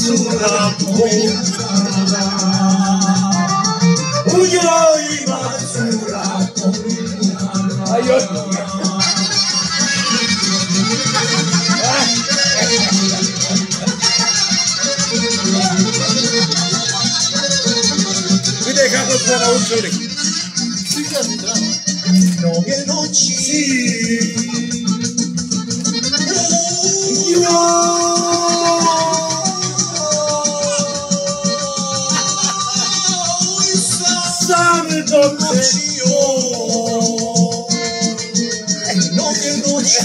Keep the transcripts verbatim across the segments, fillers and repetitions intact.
cura poukara, u njoj ima cura poukara. Vide kako smo naučili. Mnoge noći sam dočio, mnoge noći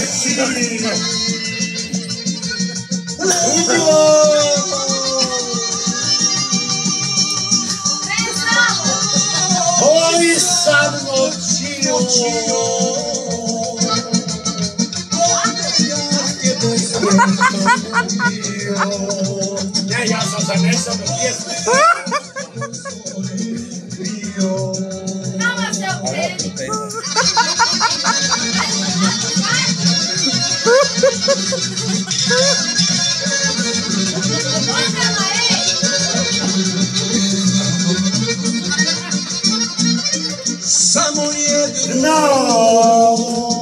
oj sam noćio, ja, ja sam zanesao do pjesme. Nama se okreni. Samo jedno